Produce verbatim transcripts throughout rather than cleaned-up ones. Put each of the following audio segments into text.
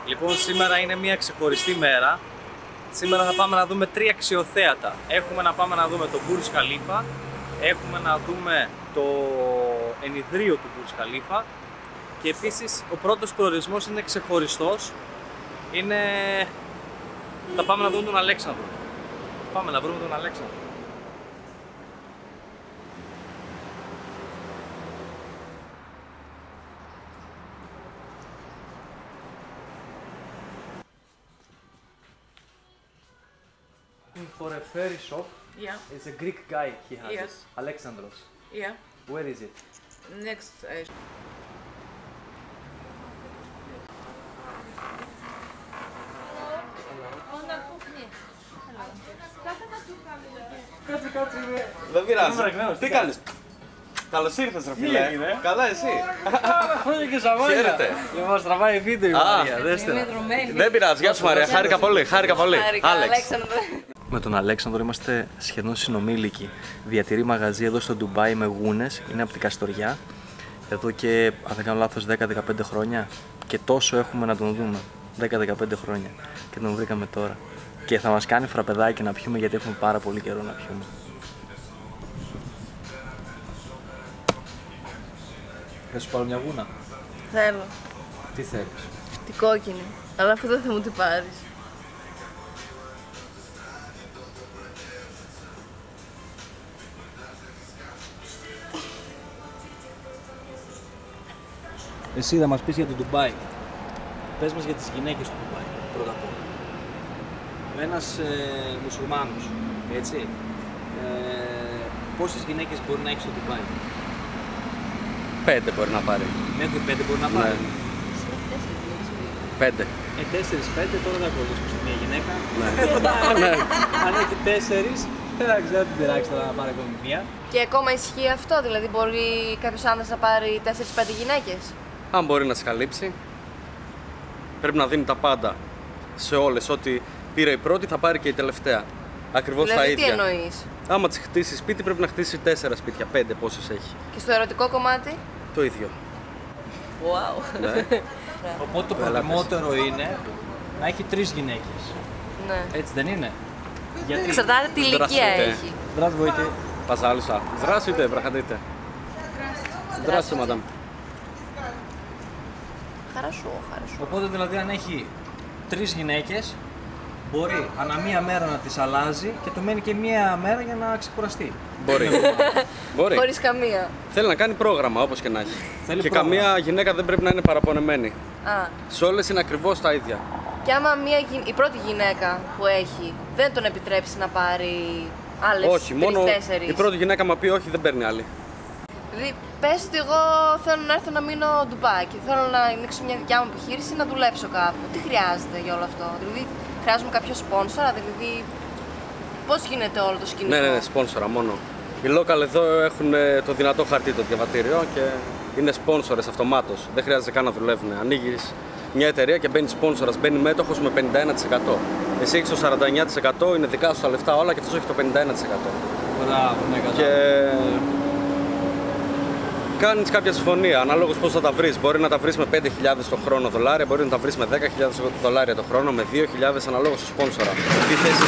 Λοιπόν, σήμερα είναι μια ξεχωριστή μέρα. Σήμερα θα πάμε να δούμε τρία αξιοθέατα. Έχουμε να πάμε να δούμε το Burj Khalifa, έχουμε να δούμε το ενιδρίο του Burj Khalifa και επίσης ο πρώτος προορισμός είναι ξεχωριστός. Είναι... θα πάμε να δούμε τον Αλέξανδρο. Πάμε να βρούμε τον Αλέξανδρο. For a ferry shop, Yeah. it's a Greek guy he has. Yes. It. Alexandros. Yeah. Where is it? Next. Uh, Κάτσε, κάτσε, είμαι... Δεν πειράζει. Είμαι ραγμένος, Τι τι κάνεις? Καλώς ήρθες ρε φίλε. έγινε? Καλά εσύ. Χρόνια και σαβάλια. Χαίρετε. Λοιπόν, στραβάει βίντεο η Α. Μαρία, δέστε να. Δεν πειράζει. Γεια σου Μαρία. Χάρηκα πολύ. Χάρηκα πολύ. Άλεξ. Με τον Αλέξανδρο είμαστε σχεδόν συνομήλικοι. Διατηρεί μαγαζί εδώ στο Ντουμπάι με γούνες, είναι από την Καστοριά. Εδώ και, αν δεν κάνω λάθος, δέκα με δεκαπέντε χρόνια. Και τόσο έχουμε να τον δούμε. δέκα με δεκαπέντε χρόνια. Και τον βρήκαμε τώρα. Και θα μας κάνει φραπεδάκι να πιούμε γιατί έχουμε πάρα πολύ καιρό να πιούμε. Θα σου πάρω μια γούνα. Θέλω. Τι θέλεις? Την κόκκινη. Αλλά αυτό δεν θα μου την πάρεις. Εσύ θα μας πεις για το Ντουμπάι. Πες μας για τις γυναίκες του Ντουμπάι, πρώτα απ' όλα. Ένας ε, μουσουλμάνος, έτσι. Ε, πόσες γυναίκες μπορεί να έχει στο Ντουμπάι? Πέντε μπορεί να πάρει. Μέχρι πέντε μπορεί να πάρει. Πέντε. Ε, τέσσερις, πέντε, τώρα δεν ακολουθείς προς μια γυναίκα. Ναι. Αν έχει τέσσερις, δεν ξέρω τι πειράξει τώρα να πάρει ακόμη μία. Και ακόμα ισχύει αυτό, δηλαδή μπορεί κάποιος άνδρας να πάρει τέσσερις πέντε γυναίκες. Αν μπορεί να σε καλύψει, πρέπει να δίνει τα πάντα σε όλες. Ό,τι πήρε η πρώτη θα πάρει και η τελευταία. Ακριβώς Δηλαδή, τα ίδια. τι εννοείς? Άμα της χτίσει σπίτι, πρέπει να χτίσει τέσσερα σπίτια, πέντε πόσες έχει. Και στο ερωτικό κομμάτι? Το ίδιο. Wow. Ναι. Οπότε το προτιμότερο είναι να έχει τρεις γυναίκες. Ναι. Έτσι δεν είναι? Γιατί? Εξαρτάται τι ηλικία Здравствуйте. έχει. Здравствуйте. Пожалуйста. Здравствуйте, проходите. Здравствуйте, мадам. Χαρασού, χαρασού. Οπότε δηλαδή αν έχει τρεις γυναίκες, μπορεί ανά μία μέρα να τις αλλάζει και το μένει και μία μέρα για να ξεκουραστεί. Μπορεί. Μπορεί. Χωρίς καμία. Θέλει να κάνει πρόγραμμα όπως και να έχει. Θέλει και πρόγραμμα. καμία γυναίκα δεν πρέπει να είναι παραπονεμένη. Α. Σε όλες είναι ακριβώς τα ίδια. Και άμα μια, γυ- η πρώτη γυναίκα που έχει δεν τον επιτρέψει να πάρει άλλες Όχι, μόνο τρεις-τέσσερις. η πρώτη γυναίκα μα πει όχι, δεν παίρνει άλλη. Δηλαδή, πες ότι εγώ θέλω να έρθω να μείνω Ντουμπάι και θέλω να ανοίξω μια δικιά μου επιχείρηση να δουλέψω κάπου. Τι χρειάζεται για όλο αυτό? Δηλαδή, χρειάζομαι κάποιο σπόνσορα, δηλαδή. Πώς γίνεται όλο το σκηνικό? Ναι, ναι, ναι, σπόνσορα μόνο. Οι local εδώ έχουν ε, το δυνατό χαρτί το διαβατήριο και είναι σπόνσορες αυτομάτως. Δεν χρειάζεται καν να δουλεύουν. Ανοίγεις μια εταιρεία και μπαίνει σπόνσορας, μπαίνει μέτοχος με πενήντα ένα τοις εκατό. Εσύ έχεις το σαράντα εννέα τοις εκατό, είναι δικά σου τα λεφτά όλα και αυτός έχει το πενήντα ένα τοις εκατό. Μπράβο, ναι, Και κατάλαβα. κάνεις κάποια συμφωνία, ανάλογως πώς θα τα βρεις. Μπορεί να τα βρεις με πέντε χιλιάδες το χρόνο δολάρια, μπορεί να τα βρεις με δέκα χιλιάδες δολάρια το χρόνο, με δύο χιλιάδες αναλόγως στο σπόνσορα. Τι θέση,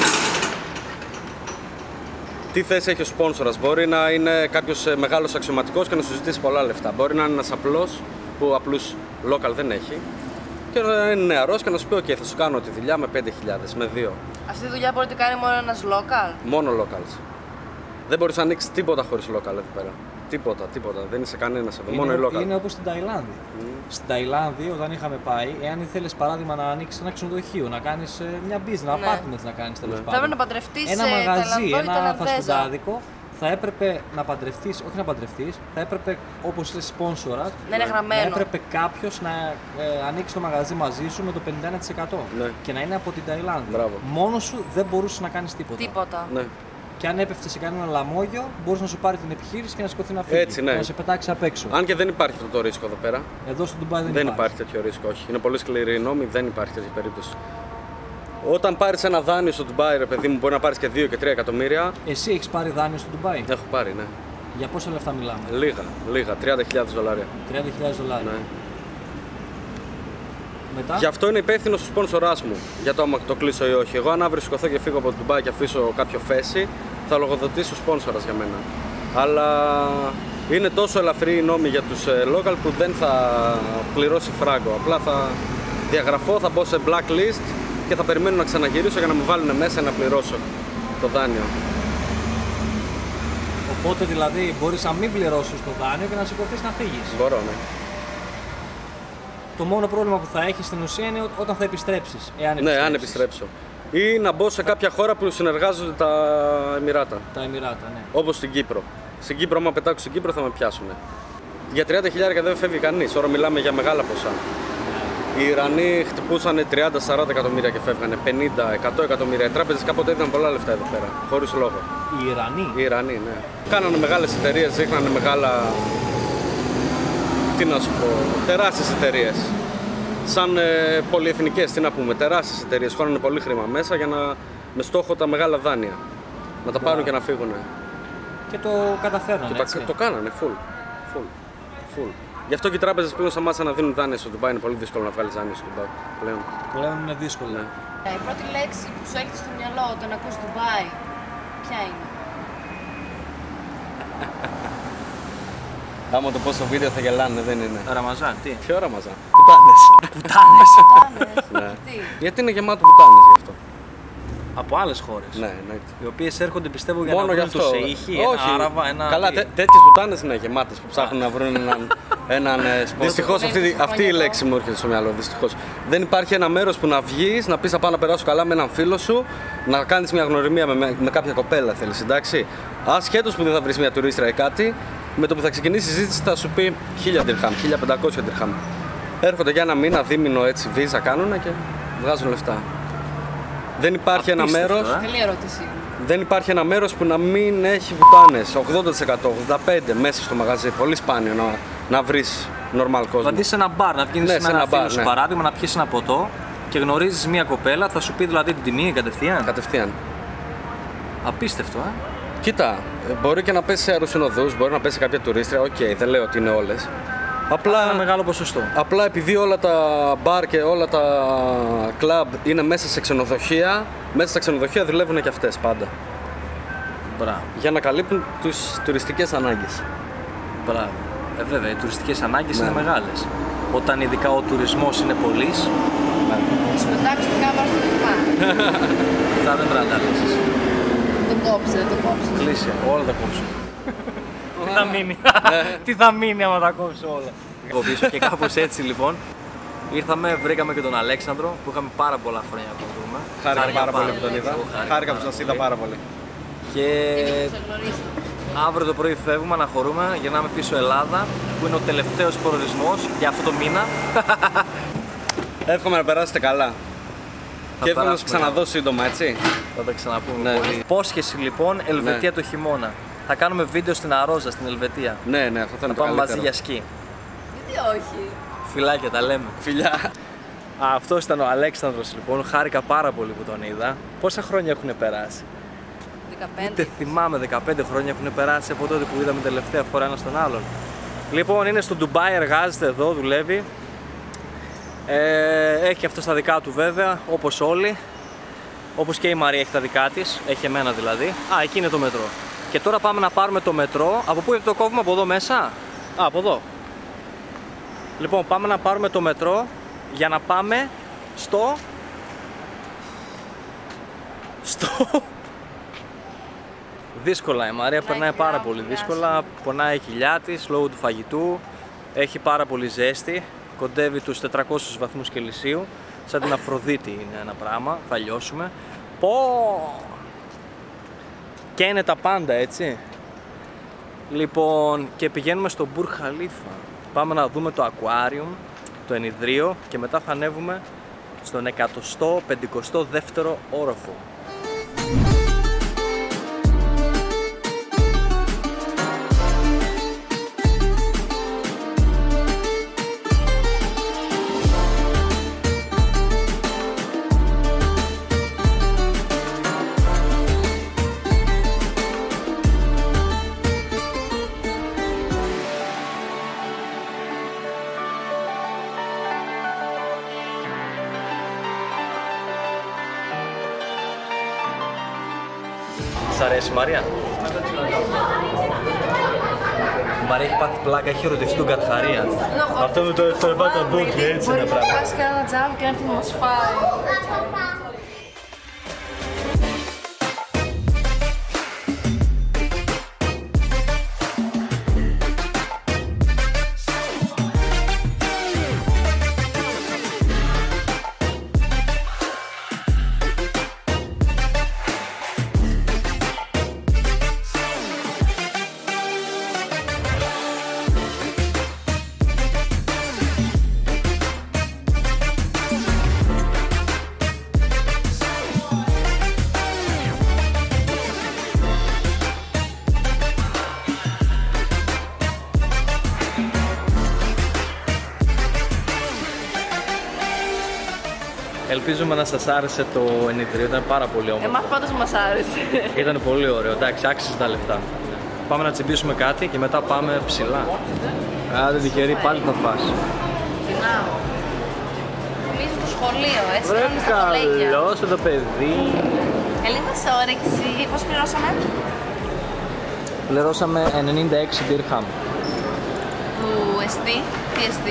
τι θέση έχει ο σπόνσορας? Μπορεί να είναι κάποιος μεγάλος αξιωματικός και να σου ζητήσει πολλά λεφτά. Μπορεί να είναι ένας απλός που απλούς local δεν έχει. Και να είναι νεαρός και να σου πει: OK, θα σου κάνω τη δουλειά με πέντε χιλιάδες, με δύο. Αυτή τη δουλειά μπορεί να την κάνει μόνο ένας local. Μόνο locals. Δεν μπορείς να ανοίξεις τίποτα χωρίς local εδώ πέρα. Τίποτα, τίποτα. Δεν είσαι κανένας εδώ. Μόνο οι Είναι, local. είναι όπως στην Ταϊλάνδη. Mm. Στην Ταϊλάνδη, όταν είχαμε πάει, εάν ήθελες παράδειγμα να ανοίξεις ένα ξενοδοχείο, να κάνεις ε, μια business, ένα Ναι. apartment να κάνεις τέλος Ναι. πάντων. Πρέπει να παντρευτείς Ένα σε μαγαζί, Ταϊλανδό ή ένα Ταϊλανδέζα. φαστουντάδικο, θα έπρεπε να παντρευτείς, όχι να παντρευτείς, θα έπρεπε όπως είσαι σπόνσορας, Να είναι γραμμένο. να έπρεπε κάποιος να ε, ανοίξει το μαγαζί μαζί σου με το πενήντα ένα τοις εκατό Ναι. και να είναι από την Ταϊλάνδη. Μπράβο. Μόνος σου δεν μπορούσες να κάνεις τίποτα. Τίποτα. Ναι. Και αν έπεφτε σε κανένα λαμόγιο, μπορείς να σου πάρει την επιχείρηση και να σηκωθεί να φύγει. Έτσι, ναι. Να σε πετάξει απ' έξω. Αν και δεν υπάρχει αυτό το ρίσκο εδώ πέρα. Εδώ στο Ντουμπάι δεν, Δεν υπάρχει τέτοιο ρίσκο, όχι. Είναι πολύ σκληρή η νόμη, δεν υπάρχει τέτοια περίπτωση. Όταν πάρεις ένα δάνειο στο Ντουμπάι, ρε παιδί μου, μπορεί να πάρεις και δύο και τρία εκατομμύρια. Εσύ έχεις πάρει δάνειο στο Ντουμπάι. Έχω πάρει, ναι. Για πόσα λεφτά μιλάμε? Λίγα, λίγα, τριάντα χιλιάδες δολάρια. τριάντα χιλιάδες δολάρια. Ναι. Μετά. Γι' αυτό είναι υπεύθυνο ο σπόνσοράς μου. Για το άμα το κλείσω ή όχι. Εγώ, αν αύριο σηκωθώ και φύγω από το Ντουμπάι και αφήσω κάποιο φέση, θα λογοδοτήσει ο σπόνσορας για μένα. Αλλά είναι τόσο ελαφρύ οι νόμοι για τους local που δεν θα πληρώσει φράγκο. Απλά θα διαγραφώ, θα μπω σε blacklist και θα περιμένω να ξαναγυρίσω για να με βάλουν μέσα να πληρώσω το δάνειο. Οπότε δηλαδή μπορείς να μην πληρώσεις το δάνειο και να σηκωθείς να φύγεις. Μπορώ, ναι. Το μόνο πρόβλημα που θα έχεις στην ουσία είναι όταν θα επιστρέψεις. Εάν Ναι, αν επιστρέψω. Ή να μπω σε κάποια χώρα που συνεργάζονται τα Εμιράτα. Τα Εμιράτα, ναι. Όπως στην Κύπρο. Στην Κύπρο, άμα πετάξω στην Κύπρο, θα με πιάσουν. Για τριάντα χιλιάδες δεν φεύγει κανείς. Τώρα μιλάμε για μεγάλα ποσά. Οι Ιρανοί χτυπούσαν τριάντα με σαράντα εκατομμύρια και φεύγανε. πενήντα με εκατό εκατομμύρια. Οι τράπεζες κάποτε ήταν πολλά λεφτά εδώ πέρα. Χωρίς λόγο. Οι Ιρανοί. Οι Ιρανοί, ναι. Κάνανε μεγάλες εταιρείες, ρίχνανε μεγάλα. Τι να σου πω, τεράστιες εταιρείες. Σαν ε, πολυεθνικές, τι να πούμε, τεράστιες εταιρείες. Χώνανε πολύ χρήμα μέσα για να, με στόχο τα μεγάλα δάνεια. Να τα πάρουν και να φύγουν. Και το καταφέρνανε. Και έτσι. το, το κάνανε, full. full. full. Γι' αυτό και οι τράπεζες πλέον σταμάτησαν να δίνουν δάνεια στο Ντουμπάι. Είναι πολύ δύσκολο να βγάλεις δάνεια στο Ντουμπάι πλέον. Πλέον είναι δύσκολο. Ναι. Η πρώτη λέξη που σου έρχεται στο μυαλό όταν ακούς Ντουμπάι, ποια είναι? Άμα το πω στο βίντεο θα γελάνε, δεν είναι. Ραμαζάν, τι. Ποιο Ραμαζάν? Πουτάνες. Πουτάνες. Πουτάνες. Ναι. Τι? Γιατί είναι γεμάτο πουτάνες γι' αυτό. Από άλλες χώρες. Ναι, εννοείται. Οι οποίες έρχονται πιστεύω για Μόνο να γι' βρουν αυτό. το σεΐχι, Όχι. ένα άραβα, ένα. Καλά, τι. τέ, τέτοιες πουτάνες είναι γεμάτες που ψάχνουν να βρουν έναν, έναν σπonsor. Δυστυχώς αυτή, αυτή η λέξη μου έρχεται στο μυαλό. Δυστυχώς. Δεν υπάρχει ένα μέρος που να βγεις, να πεις θα πάω να περάσω καλά με έναν φίλο σου, να κάνεις μια γνωριμία με, με, με κάποια κοπέλα θέλεις, εντάξει. Ασχέτως που δεν θα βρεις μια τουρίστρα ή κάτι, με το που θα ξεκινήσει η συζήτηση θα σου πει χίλια διρχάμ, χίλια πεντακόσια διρχάμ. Έρχονται για ένα μήνα, δίμηνο έτσι, βίζα κάνουν και βγάζουν λεφτά. Δεν υπάρχει ένα Απίστευτο, μέρος. ε. Καλή ερώτηση. Δεν υπάρχει ένα μέρος που να μην έχει βουτάνες. ογδόντα τοις εκατό, ογδόντα πέντε τοις εκατό μέσα στο μαγαζί. Πολύ σπάνιο να, να βρεις normal κόσμο. Δηλαδή σε ένα μπαρ, να βγεις Ναι, με σε ένα ένα φίλο μπαρ, σου ναι. παράδειγμα, να πιεις ένα ποτό και γνωρίζεις μια κοπέλα, θα σου πει δηλαδή την τιμή κατευθείαν. Κατευθείαν. Απίστευτο, ε. Κοίτα, ε, μπορεί και να πέσει σε αεροσυνοδούς, μπορεί να πέσει σε κάποια τουρίστρια. Οκ, okay, δεν λέω ότι είναι όλες. Απλά, Ένα μεγάλο ποσοστό. απλά επειδή όλα τα μπαρ και όλα τα κλαμπ είναι μέσα σε ξενοδοχεία, μέσα στα ξενοδοχεία δουλεύουν και αυτές πάντα. Μπράβο. Για να καλύπτουν τις τουριστικές ανάγκες. Μπράβο. Ε, βέβαια, οι τουριστικές ανάγκες Ναι. είναι μεγάλες. Όταν ειδικά ο τουρισμός είναι πολύς, Σου πετάξει την κάμερα στο κεφάλι. αυτά δεν πρέπει να τα λύσεις. Το κόψε, το κόψε. Κλείσε, όλα τα κόψω. Τι θα μείνει, τι θα μείνει άμα τα κόψω όλα. Εγώ πίσω και κάπως έτσι λοιπόν ήρθαμε, βρήκαμε και τον Αλέξανδρο που είχαμε πάρα πολλά χρόνια να τον δούμε. Χάρηκα πάρα πολύ που τον πολύ. είδα. Εγώ Χάρηκα που σας είδα πάρα πολύ. Και Σε γνωρίζω. αύριο το πρωί φεύγουμε, αναχωρούμε, γυρνάμε πίσω Ελλάδα που είναι ο τελευταίος προορισμός για αυτό το μήνα. Εύχομαι να περάσετε καλά. Και εύχομαι να σας περάσουμε ξαναδώ σύντομα, έτσι. Θα τα ξαναπούμε Ναι. πολύ. Υπόσχεση λοιπόν, Ελβετία το χειμώνα. Θα κάνουμε βίντεο στην Αρόζα, στην Ελβετία. Ναι, ναι, αυτό θα Θα είναι το πάμε μαζί καλύτερο. για σκι. Γιατί όχι. Φιλάκια, τα λέμε. Φιλιά. Αυτό ήταν ο Αλέξανδρος λοιπόν. Χάρηκα πάρα πολύ που τον είδα. Πόσα χρόνια έχουν περάσει? δεκαπέντε. Ούτε θυμάμαι, δεκαπέντε χρόνια έχουν περάσει από τότε που είδαμε τελευταία φορά ένα τον άλλον. Λοιπόν, είναι στο Ντουμπάι, εργάζεται εδώ, δουλεύει. Ε, έχει αυτό τα δικά του βέβαια, όπως όλοι. Όπως και η Μαρία έχει τα δικά της, έχει εμένα δηλαδή. Α, εκεί είναι το μετρό. Και τώρα πάμε να πάρουμε το μετρό. Από πού είναι το κόβουμε, από εδώ μέσα? Α, από εδώ. Λοιπόν, πάμε να πάρουμε το μετρό για να πάμε στο... Στο... Δύσκολα, η Μαρία περνάει πάρα πολύ δύσκολα, πονάει η κοιλιά της λόγω του φαγητού, έχει πάρα πολύ ζέστη, κοντεύει τους τετρακόσιους βαθμούς Κελσίου, σαν την Αφροδίτη είναι ένα πράγμα, θα λιώσουμε. Πω! Και είναι τα πάντα, έτσι. Λοιπόν, και πηγαίνουμε στο Μπουρ Χαλίφα. Πάμε να δούμε το ακουάριουμ, το ενιδρίο και μετά θα ανέβουμε στον εκατοστό πενηκοστό δεύτερο όροφο. Σ' αρέσει η Μαρία? Η Μαρία έχει πάθει πλάκα, έχει ερωτευτεί τον Κατχαρία. Αυτό με το εφερβάτα μπούκι, έτσι είναι πράγμα. Μπορεί να πας κανένα τζάμ και να έρθει να μας φάει. Ελπίζουμε να σας άρεσε το ενιτρίο, ήταν πάρα πολύ όμορφο. Εμάς πάντως μας άρεσε. Ήταν πολύ ωραίο, εντάξει, άξιζε τα λεφτά. Πάμε να τσιμπήσουμε κάτι και μετά πάμε ψηλά. Άντε τυχερή, πάλι θα φας. Πεινάω. Θυμίζει το σχολείο, έτσι κάνουμε στα κολέγια. Καλώς το παιδί. Καλή μας όρεξη. Πώς πληρώσαμε? Πληρώσαμε ενενήντα έξι dirham. Του εστί, τι εστί?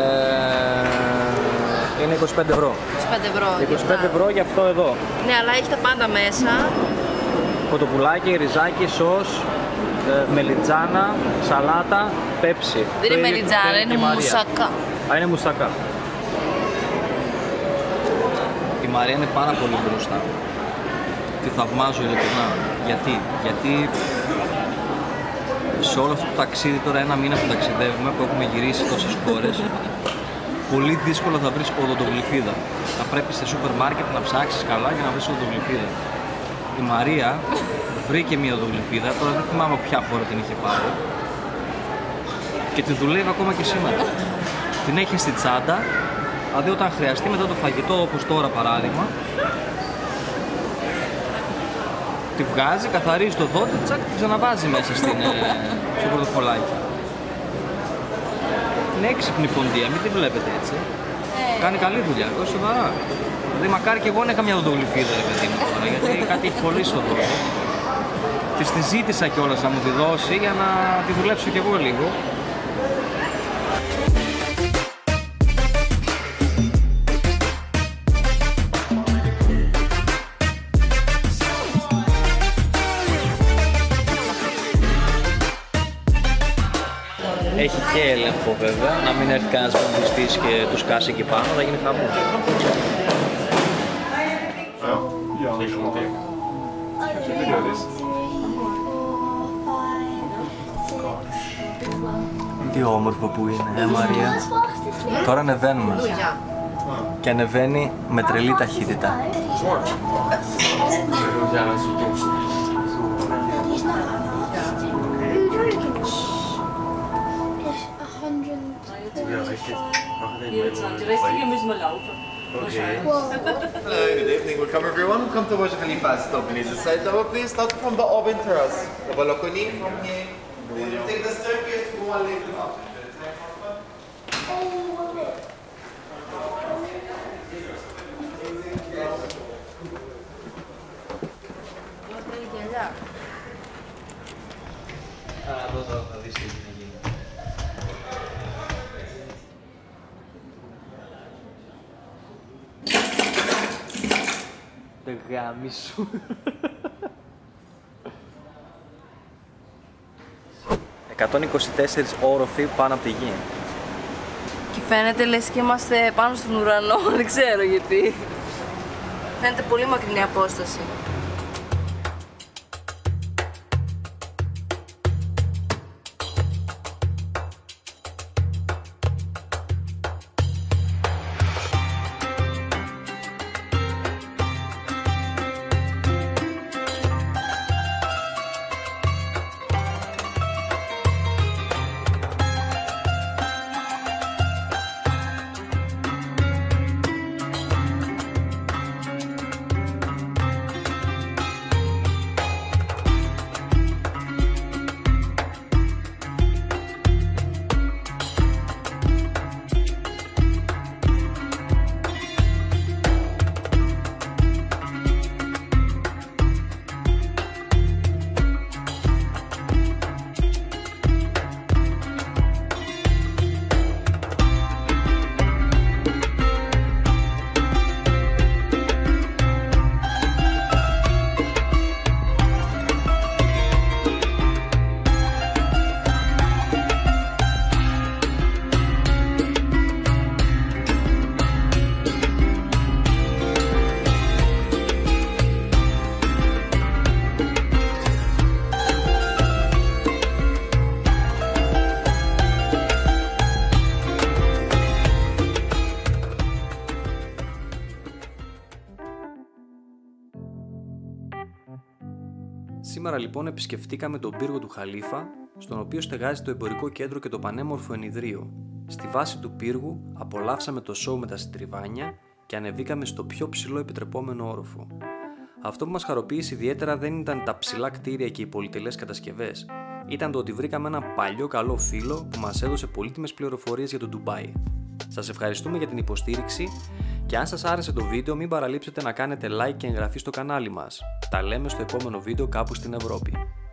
Ε, είναι είκοσι πέντε ευρώ. είκοσι πέντε ευρώ. είκοσι πέντε ευρώ για αυτό εδώ. Ναι, αλλά έχει τα πάντα μέσα. Κοτοπουλάκι, ριζάκι, σως, ε, μελιτζάνα, σαλάτα, πέψη. Δεν είναι μελιτζάνα, είναι μουσακά. Α, είναι μουσακά. Η Μαρία είναι πάρα πολύ μπροστά. Τη θαυμάζω ειλικρινά. Γιατί, γιατί σε όλο αυτό το ταξίδι, τώρα ένα μήνα που ταξιδεύουμε, που έχουμε γυρίσει τόσες χώρες, πολύ δύσκολα θα βρεις οδοντογλυφίδα. Θα πρέπει σε σούπερ μάρκετ να ψάξεις καλά για να βρεις οδοντογλυφίδα. Η Μαρία βρήκε μια οδοντογλυφίδα, τώρα δεν θυμάμαι ποια χώρα την είχε πάρει, και τη δουλεύει ακόμα και σήμερα. Την έχει στη τσάντα, δηλαδή όταν χρειαστεί μετά το φαγητό, όπως τώρα παράδειγμα, τη βγάζει, καθαρίζει το δόντι, τσακ, τη ξαναβάζει μέσα στην, ε, στο πορτοφολάκι. Είναι έξυπνη φωνδία, μην τη βλέπετε έτσι. Ε. Κάνει καλή δουλειά, εγώ σοβαρά. Δηλαδή μακάρι και εγώ να είχα μια οδοντογλυφίδα, ρε παιδί μου τώρα, γιατί κάτι έχει πολύ στο δόντι. Της τη ζήτησα κιόλας να μου τη δώσει για να τη δουλέψω κι εγώ λίγο. Έχει και έλεγχο βέβαια, να μην έρθει κανένας βομβιστής και τους κάσει εκεί πάνω, θα γίνει χαμός. Τι όμορφο που είναι, ε Μαρία. Τώρα ανεβαίνουμε και ανεβαίνει με τρελή ταχύτητα. Hello, good evening. Welcome everyone. Welcome to Burj Khalifa. Stop, please. Side door, please. Start from the open terrace. The balcony from here. Then you take the staircase to one level up. Α, εδώ θα δεις τι θα γίνει. Το γάμι σου. εκατόν είκοσι τέσσερις όροφοι πάνω από τη γη. Και φαίνεται λες και είμαστε πάνω στον ουρανό, δεν ξέρω γιατί. Φαίνεται πολύ μακρινή απόσταση. Σήμερα λοιπόν επισκεφτήκαμε τον πύργο του Χαλίφα, στον οποίο στεγάζει το εμπορικό κέντρο και το πανέμορφο ενιδρίο. Στη βάση του πύργου απολαύσαμε το σόου με τα συντριβάνια και ανεβήκαμε στο πιο ψηλό επιτρεπόμενο όροφο. Αυτό που μας χαροποίησε ιδιαίτερα δεν ήταν τα ψηλά κτίρια και οι πολυτελές κατασκευές, ήταν το ότι βρήκαμε ένα παλιό καλό φίλο που μας έδωσε πολύτιμες πληροφορίες για το Ντουμπάι. Σας ευχαριστούμε για την υποστήριξη και αν σας άρεσε το βίντεο μην παραλείψετε να κάνετε like και εγγραφή στο κανάλι μας. Τα λέμε στο επόμενο βίντεο κάπου στην Ευρώπη.